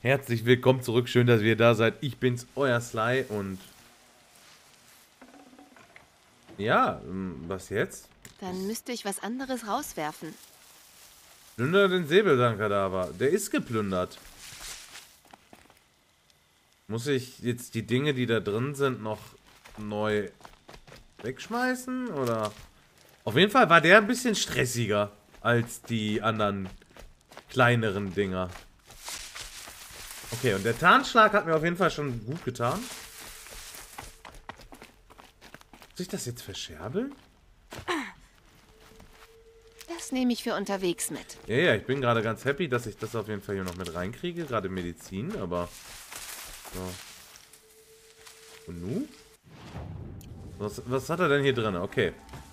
Herzlich willkommen zurück, schön, dass ihr da seid. Ich bin's, euer Sly und... Ja, was jetzt? Dann müsste ich was anderes rauswerfen. Plündere den Säbelzahnkadaver. Der ist geplündert. Muss ich jetzt die Dinge, die da drin sind, noch neu wegschmeißen, oder? Auf jeden Fall war der ein bisschen stressiger als die anderen kleineren Dinger. Okay, und der Tarnschlag hat mir auf jeden Fall schon gut getan. Muss ich das jetzt verscherbeln? Das nehme ich für unterwegs mit. Ja, ich bin gerade ganz happy, dass ich das auf jeden Fall hier noch mit reinkriege. Gerade Medizin, aber... So. Und nun? Was hat er denn hier drin? Okay.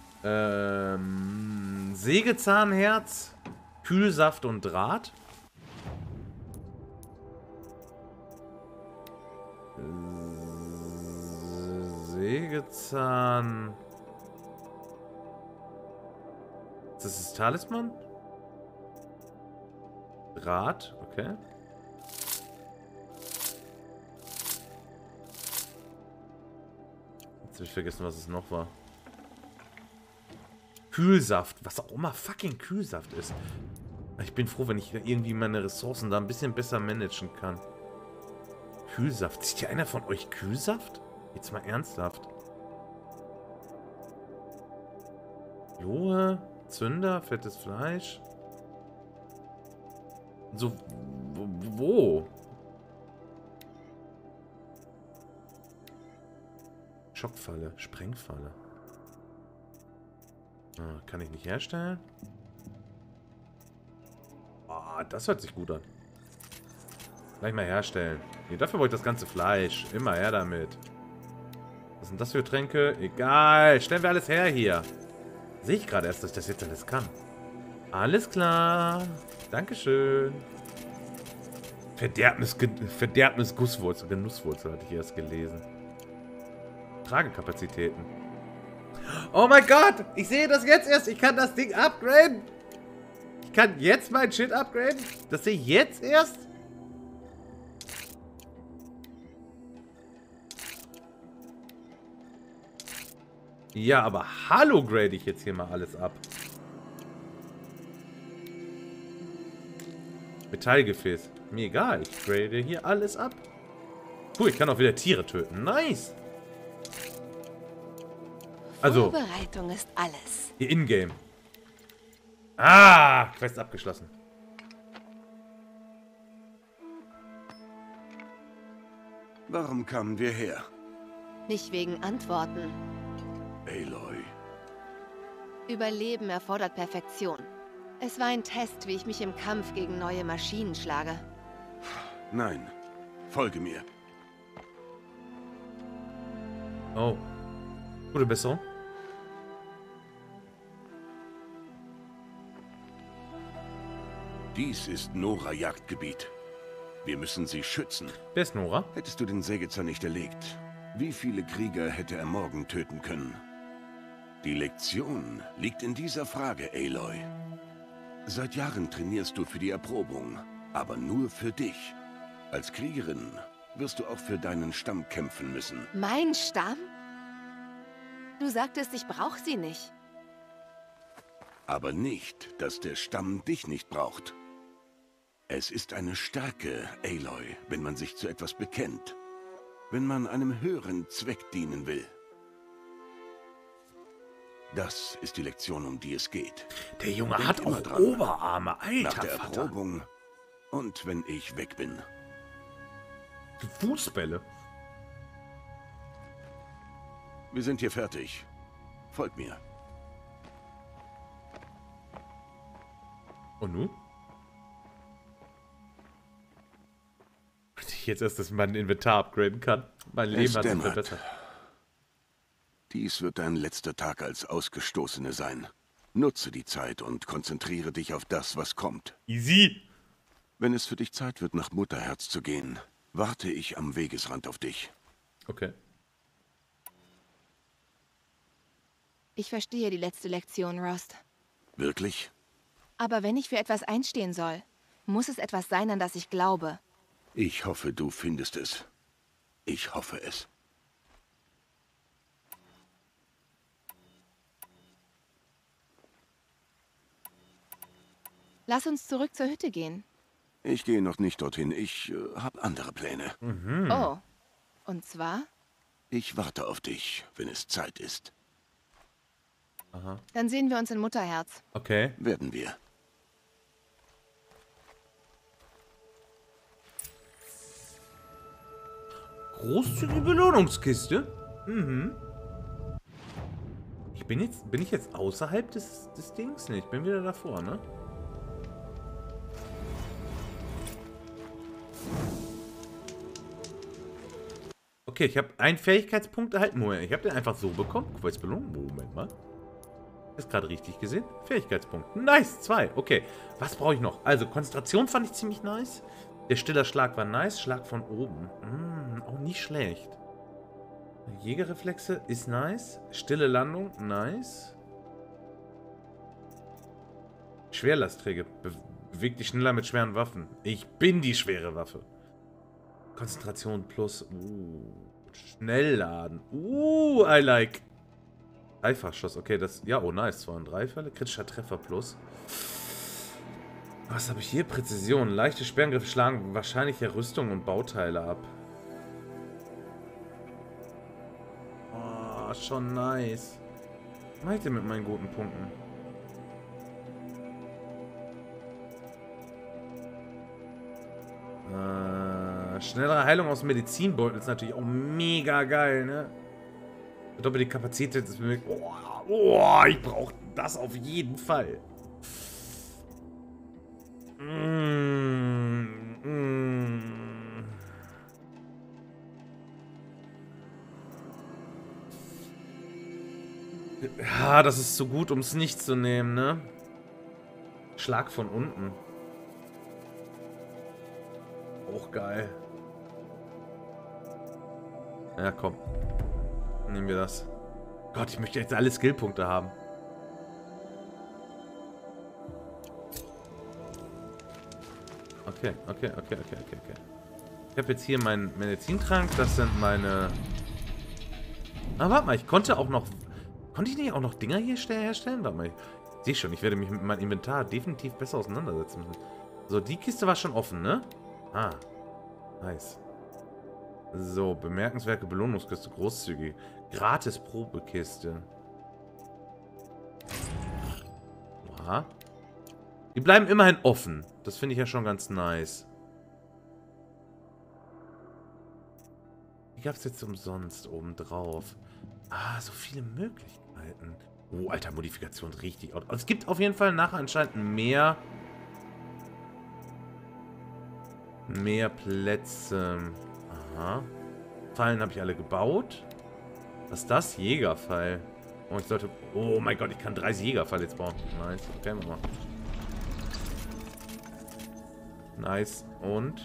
Sägezahnherz, Kühlsaft und Draht. Sägezahn. Ist das Talisman? Draht, okay. Jetzt habe ich vergessen, was es noch war. Kühlsaft, was auch immer fucking Kühlsaft ist. Ich bin froh, wenn ich irgendwie meine Ressourcen da ein bisschen besser managen kann. Kühlsaft. Zieht hier einer von euch Kühlsaft? Jetzt mal ernsthaft. Lohe, Zünder, fettes Fleisch. So, wo? Schockfalle, Sprengfalle. Ah, kann ich nicht herstellen? Ah, das hört sich gut an. Gleich mal herstellen. Nee, dafür brauche ich das ganze Fleisch. Immer her damit. Was sind das für Tränke? Egal. Stellen wir alles her hier. Sehe ich gerade erst, dass ich das jetzt alles kann. Alles klar. Dankeschön. Verderbnis Gusswurzel. Genusswurzel hatte ich erst gelesen. Tragekapazitäten. Oh mein Gott! Ich sehe das jetzt erst. Ich kann das Ding upgraden. Ich kann jetzt mein Shit upgraden. Das sehe ich jetzt erst. Ja, aber hallo grade ich jetzt hier mal alles ab. Metallgefäß. Mir egal, ich grade hier alles ab. Cool, ich kann auch wieder Tiere töten. Nice. Also, Vorbereitung ist alles. hier in-game. Ah, Quest abgeschlossen. Warum kamen wir her? Nicht wegen Antworten. Aloy. Überleben erfordert Perfektion. Es war ein Test, wie ich mich im Kampf gegen neue Maschinen schlage. Nein. Folge mir. Oh. Gute Besserung. Dies ist Nora-Jagdgebiet. Wir müssen sie schützen. Wer ist Nora? Hättest du den Sägezahn nicht erlegt, wie viele Krieger hätte er morgen töten können? Die Lektion liegt in dieser Frage, Aloy. Seit Jahren trainierst du für die Erprobung, aber nur für dich. Als Kriegerin wirst du auch für deinen Stamm kämpfen müssen. Mein Stamm? Du sagtest, ich brauche sie nicht. Aber nicht, dass der Stamm dich nicht braucht. Es ist eine Stärke, Aloy, wenn man sich zu etwas bekennt. Wenn man einem höheren Zweck dienen will. Das ist die Lektion, um die es geht. Der Junge Denk hat immer auch dran. Oberarme. Alter, Nach der Vater. Erprobung und wenn ich weg bin. Fußbälle. Wir sind hier fertig. Folgt mir. Und nun? Ich jetzt erst, dass mein Inventar upgraden kann. Mein Leben hat sich dämmert. verbessert. Dies wird dein letzter Tag als Ausgestoßene sein. Nutze die Zeit und konzentriere dich auf das, was kommt. Easy. Wenn es für dich Zeit wird, nach Mutterherz zu gehen, warte ich am Wegesrand auf dich. Okay. Ich verstehe die letzte Lektion, Rost. Wirklich? Aber wenn ich für etwas einstehen soll, muss es etwas sein, an das ich glaube. Ich hoffe, du findest es. Ich hoffe es. Lass uns zurück zur Hütte gehen. Ich gehe noch nicht dorthin. Ich habe andere Pläne. Oh. Und zwar? Ich warte auf dich, wenn es Zeit ist. Aha. Dann sehen wir uns in Mutterherz. Okay. Werden wir. Großzügige Belohnungskiste. Mhm. Bin ich jetzt außerhalb des Dings? Ne, ich bin wieder davor, ne? Okay, ich habe einen Fähigkeitspunkt erhalten. Moment, ich habe den einfach so bekommen. Belohnung. Moment mal. Ist gerade richtig gesehen. Fähigkeitspunkt. Nice, 2. Okay, was brauche ich noch? Also, Konzentration fand ich ziemlich nice. Der stiller Schlag war nice. Schlag von oben. Auch nicht schlecht. Jägerreflexe ist nice. Stille Landung, nice. Schwerlastträger. Beweg dich schneller mit schweren Waffen. Ich bin die schwere Waffe. Konzentration plus. Schnellladen. I like. Dreifachschuss. Okay, das. Ja, oh nice. 2 und 3 Fälle. Kritischer Treffer plus. Was habe ich hier? Präzision. Leichte Sperrengriffe schlagen wahrscheinlich ja Rüstung und Bauteile ab. Oh, schon nice. Was mache ich denn mit meinen guten Punkten? Schnellere Heilung aus Medizinbeutel ist natürlich auch mega geil, ne? Verdoppelte Kapazität ist möglich. Oh, ich brauche das auf jeden Fall. Ja, das ist zu gut, um es nicht zu nehmen, ne? Schlag von unten. Auch geil. Ja, komm. Nehmen wir das. Gott, ich möchte jetzt alle Skillpunkte haben. Okay. Ich habe jetzt hier meinen Medizintrank. Das sind meine... Ah, warte mal, ich konnte auch noch... Konnte ich nicht auch noch Dinger hier herstellen? Warte mal, ich sehe schon, ich werde mich mit meinem Inventar definitiv besser auseinandersetzen müssen. So, die Kiste war schon offen, ne? Ah, nice. So, bemerkenswerte Belohnungskiste, großzügig. Gratis Probekiste. Aha. Die bleiben immerhin offen. Das finde ich ja schon ganz nice. Die gab es jetzt umsonst obendrauf. Ah, so viele Möglichkeiten. Oh, Alter, Modifikation richtig. Also es gibt auf jeden Fall nachher anscheinend mehr Plätze. Aha. Fallen habe ich alle gebaut. Was ist das? Jägerfall. Oh, ich sollte... Oh mein Gott, ich kann 30 Jägerfall jetzt bauen. Nice. Okay, mach mal. Nice. Und...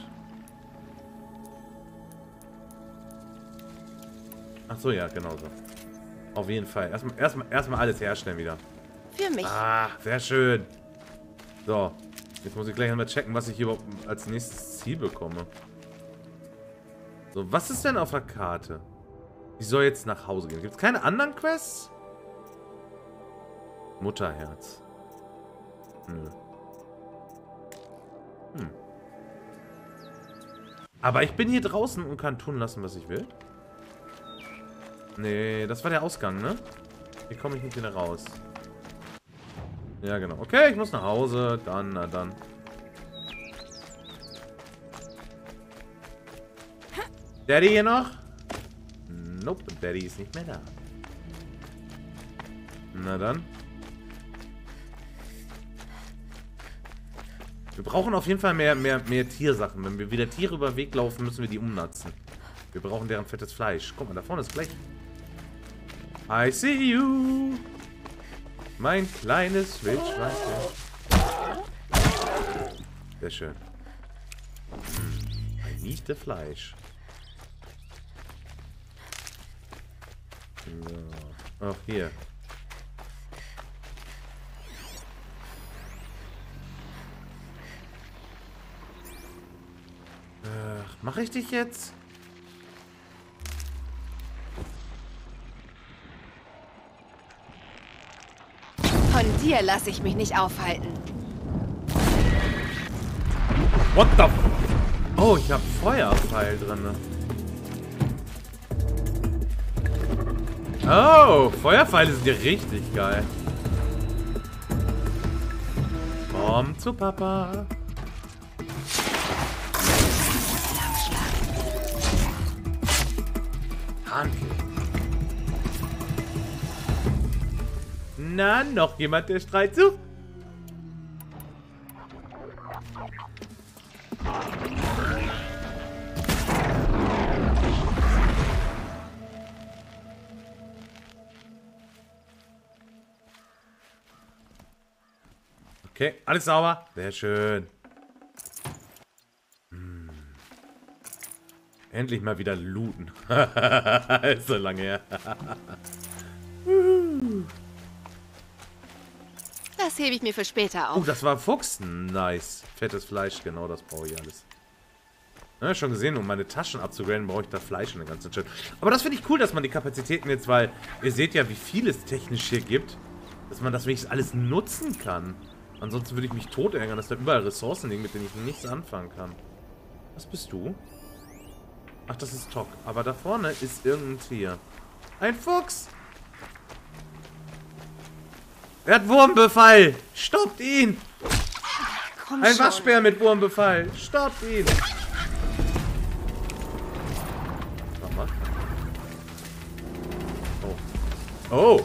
Ach so, ja, genau so. Auf jeden Fall. Erstmal alles herstellen wieder. Für mich. Ah, sehr schön. So. Jetzt muss ich gleich mal checken, was ich hier überhaupt als nächstes Ziel bekomme. So, was ist denn auf der Karte? Ich soll jetzt nach Hause gehen. Gibt es keine anderen Quests? Mutterherz. Nö. Aber ich bin hier draußen und kann tun lassen, was ich will. Nee, das war der Ausgang, ne? Hier komme ich nicht wieder raus. Ja, genau. Okay, ich muss nach Hause. Dann, na dann. Daddy hier noch? Nope, Daddy ist nicht mehr da. Na dann. Wir brauchen auf jeden Fall mehr Tiersachen. Wenn wir wieder Tiere über den Weg laufen, müssen wir die umnatzen. Wir brauchen deren fettes Fleisch. Guck mal, da vorne ist gleich. I see you. Mein kleines Wildschwein. Sehr schön. I need the Fleisch. So. Ach, hier. Ach, mach ich dich jetzt? Von dir lasse ich mich nicht aufhalten. What the... Oh, ich habe Feuerpfeil drin. Oh, Feuerpfeile sind ja richtig geil. Komm zu Papa. Handkill. Na, noch jemand, der Streit sucht? Okay, alles sauber. Sehr schön. Endlich mal wieder looten. Ist so lange her. Das hebe ich mir für später auf. Oh, das war Fuchs. Nice. Fettes Fleisch, genau, das brauche ich alles. Ja, schon gesehen, um meine Taschen abzugraden, brauche ich da Fleisch in der ganzen Zeit. Aber das finde ich cool, dass man die Kapazitäten jetzt, weil ihr seht ja, wie viel es technisch hier gibt, dass man das wenigstens alles nutzen kann. Ansonsten würde ich mich tot ärgern, dass da überall Ressourcen liegen, mit denen ich nichts anfangen kann. Was bist du? Ach, das ist Tok. Aber da vorne ist irgendein Tier. Ein Fuchs! Er hat Wurmbefall! Stoppt ihn! Komm Ein schon. Waschbär mit Wurmbefall! Stoppt ihn! Warte mal. Oh. Oh!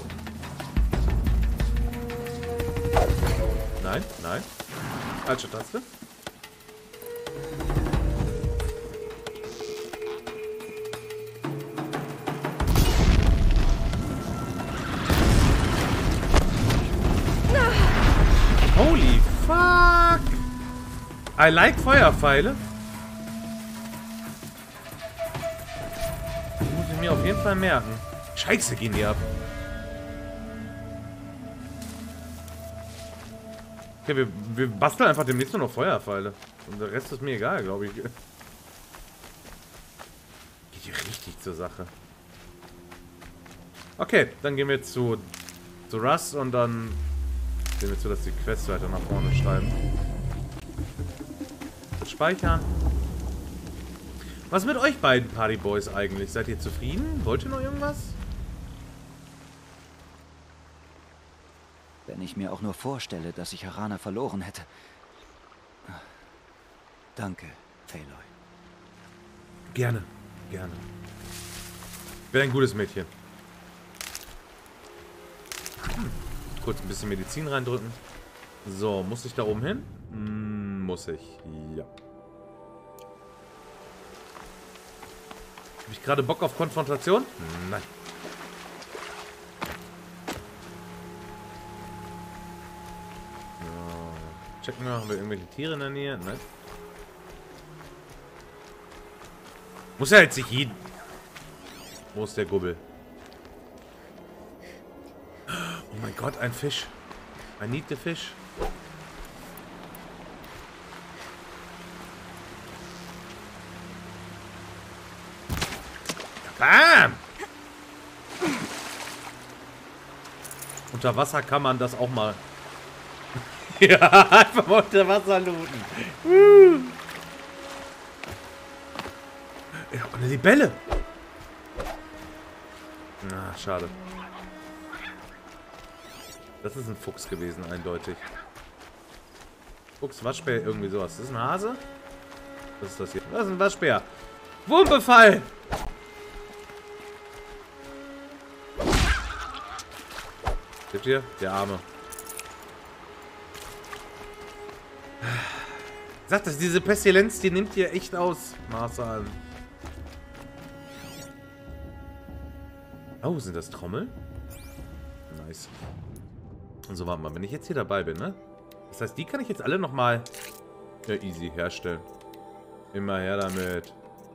Nein, nein. Falsche Taste. Holy fuck! I like Feuerpfeile. Das muss ich mir auf jeden Fall merken. Scheiße, gehen die ab. Okay, wir basteln einfach demnächst nur noch Feuerpfeile. Und der Rest ist mir egal, glaube ich. Geht hier richtig zur Sache. Okay, dann gehen wir jetzt zu Russ und dann sehen wir zu, dass die Quests weiter nach vorne schreiben. Speichern. Was mit euch beiden Partyboys eigentlich? Seid ihr zufrieden? Wollt ihr noch irgendwas? Wenn ich mir auch nur vorstelle, dass ich Harana verloren hätte. Danke, Aloy. Gerne, gerne. Ich bin ein gutes Mädchen. Kurz ein bisschen Medizin reindrücken. So, muss ich da oben hin? Muss ich, ja. Habe ich gerade Bock auf Konfrontation? Nein. So, checken wir, haben wir irgendwelche Tiere in der Nähe? Nein. Muss ja jetzt nicht jeden... Wo ist der Gubbel? Oh mein Gott, ein Fisch. I need the fish. Bam! Unter Wasser kann man das auch mal. Ja, einfach mal unter Wasser looten. Ja, und eine Libelle. Na, schade. Das ist ein Fuchs gewesen, eindeutig. Fuchs, Waschbär, irgendwie sowas. Das ist ein Hase? Was ist das hier? Das ist ein Waschbär. Wurmbefall! Seht ihr? Der Arme. Sagt das, diese Pestilenz, die nimmt hier echt aus. Maße an. Oh, sind das Trommeln? Nice. Und so, warte mal, wenn ich jetzt hier dabei bin, ne? Das heißt, die kann ich jetzt alle nochmal ja, easy herstellen. Immer her damit.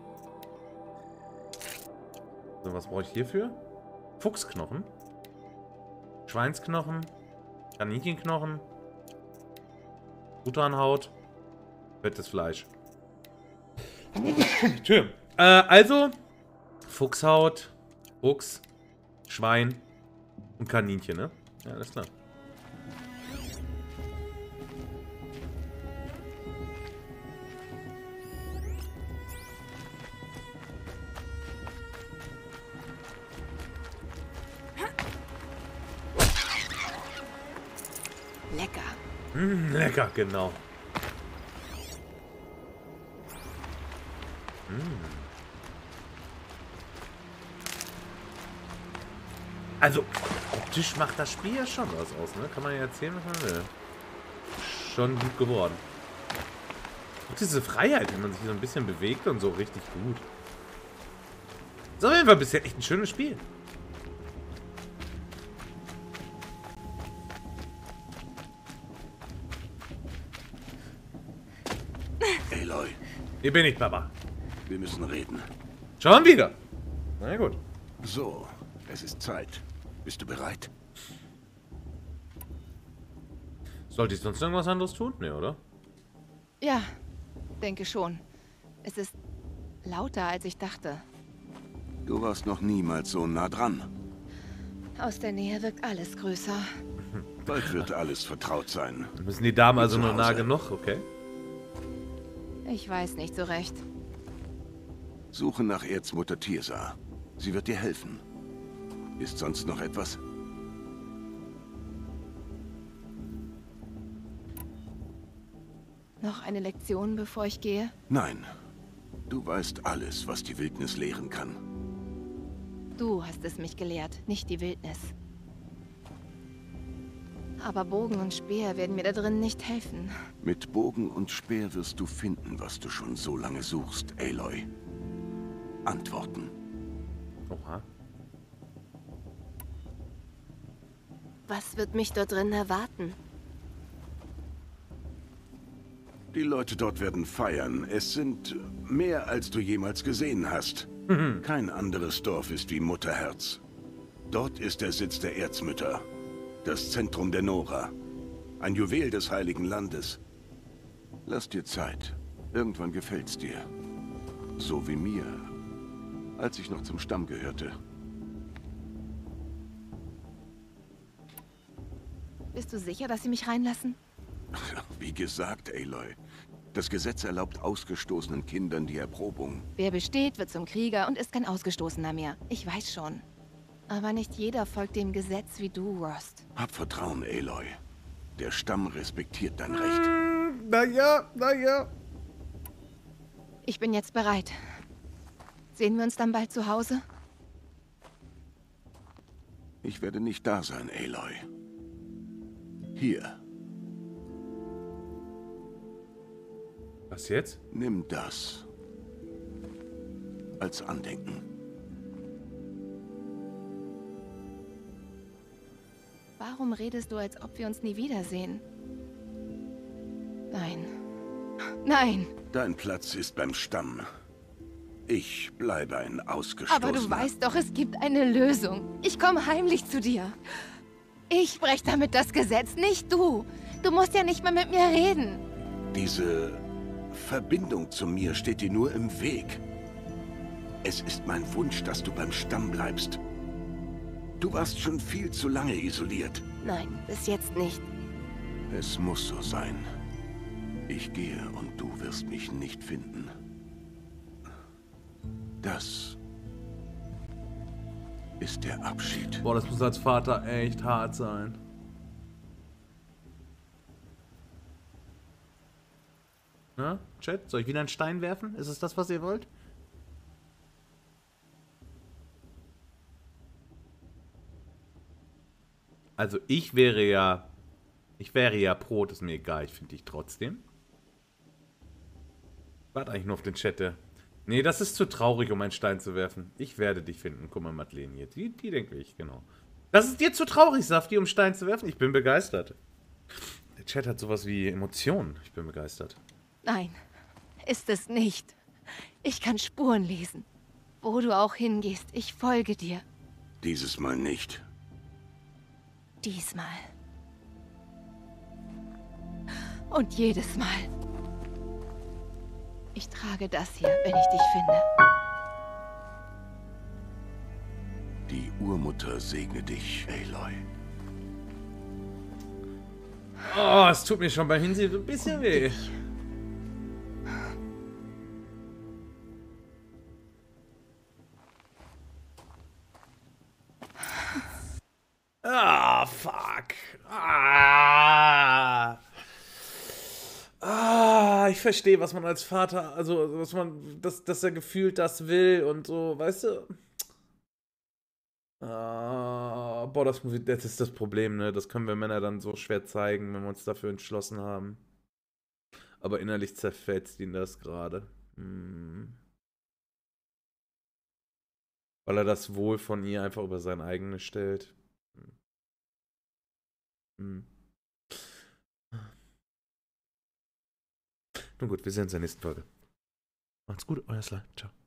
So, was brauche ich hierfür? Fuchsknochen. Schweinsknochen. Kaninchenknochen. Truthahn-Haut. Fettes Fleisch. Tür. Also, Fuchshaut, Fuchs, Schwein und Kaninchen, ne? Ja, alles klar. Lecker. Lecker, genau. Also, optisch macht das Spiel ja schon was aus, ne? Kann man ja erzählen, was man will. Schon gut geworden. Und diese Freiheit, wenn man sich so ein bisschen bewegt und so, richtig gut. Ist auf jeden Fall bisher echt ein schönes Spiel. Aloy, Hier bin ich, Papa. wir müssen reden. Schon wieder. Na gut. So, es ist Zeit. Bist du bereit? Sollte ich sonst irgendwas anderes tun? Ne, oder? Ja, denke schon. Es ist lauter, als ich dachte. Du warst noch niemals so nah dran. Aus der Nähe wirkt alles größer. Bald wird alles vertraut sein. Müssen die Damen also Zu nur nah Hause. genug, okay? Ich weiß nicht so recht. Suche nach Erzmutter Tirsa. Sie wird dir helfen. Ist sonst noch etwas? Noch eine Lektion, bevor ich gehe? Nein. Du weißt alles, was die Wildnis lehren kann. Du hast es mich gelehrt, nicht die Wildnis. Aber Bogen und Speer werden mir da drin nicht helfen. Mit Bogen und Speer wirst du finden, was du schon so lange suchst, Aloy. Antworten. Oha. Was wird mich dort drin erwarten? Die Leute dort werden feiern. Es sind mehr, als du jemals gesehen hast. Kein anderes Dorf ist wie Mutterherz. Dort ist der Sitz der Erzmütter. Das Zentrum der Nora. Ein Juwel des Heiligen Landes. Lass dir Zeit. Irgendwann gefällt's dir. So wie mir, als ich noch zum Stamm gehörte. Bist du sicher, dass sie mich reinlassen? Wie gesagt, Aloy. Das Gesetz erlaubt ausgestoßenen Kindern die Erprobung. Wer besteht, wird zum Krieger und ist kein Ausgestoßener mehr. Ich weiß schon. Aber nicht jeder folgt dem Gesetz wie du, Rost. Hab Vertrauen, Aloy. Der Stamm respektiert dein Recht. Naja. Ich bin jetzt bereit. Sehen wir uns dann bald zu Hause? Ich werde nicht da sein, Aloy. Hier, Was jetzt? nimm das. Als Andenken. Warum redest du, als ob wir uns nie wiedersehen? Nein. Nein! Dein Platz ist beim Stamm. Ich bleibe ein Ausgestoßener. Aber du weißt doch, es gibt eine Lösung. Ich komme heimlich zu dir. Ich breche damit das Gesetz, nicht du. Du musst ja nicht mehr mit mir reden. Diese Verbindung zu mir steht dir nur im Weg. Es ist mein Wunsch, dass du beim Stamm bleibst. Du warst schon viel zu lange isoliert. Nein, bis jetzt nicht. Es muss so sein. Ich gehe und du wirst mich nicht finden. Das ist der Abschied. Boah, das muss als Vater echt hart sein. Na, Chat? Soll ich wieder einen Stein werfen? Ist es das, was ihr wollt? Also ich wäre ja pro, das ist mir egal, ich finde dich trotzdem. Warte eigentlich nur auf den Chat. Nee, das ist zu traurig, um einen Stein zu werfen. Ich werde dich finden. Guck mal, Madeleine hier. Die denke ich, genau. Das ist dir zu traurig, Safti, um einen Stein zu werfen? Ich bin begeistert. Der Chat hat sowas wie Emotionen. Ich bin begeistert. Nein, ist es nicht. Ich kann Spuren lesen. Wo du auch hingehst, ich folge dir. Dieses Mal nicht. Diesmal. Und jedes Mal. Ich trage das hier, wenn ich dich finde. Die Urmutter segne dich, Aloy. Oh, es tut mir schon beim Hinsehen so ein bisschen weh. Ah, fuck. Ich verstehe, was man als Vater, also, was man, dass er gefühlt das will und so, weißt du? Boah, das ist das Problem, ne? Das können wir Männer dann so schwer zeigen, wenn wir uns dafür entschlossen haben. Aber innerlich zerfetzt ihn das gerade. Weil er das Wohl von ihr einfach über sein eigenes stellt. Nun gut, wir sehen uns in der nächsten Folge. Macht's gut, euer Sly. Ciao.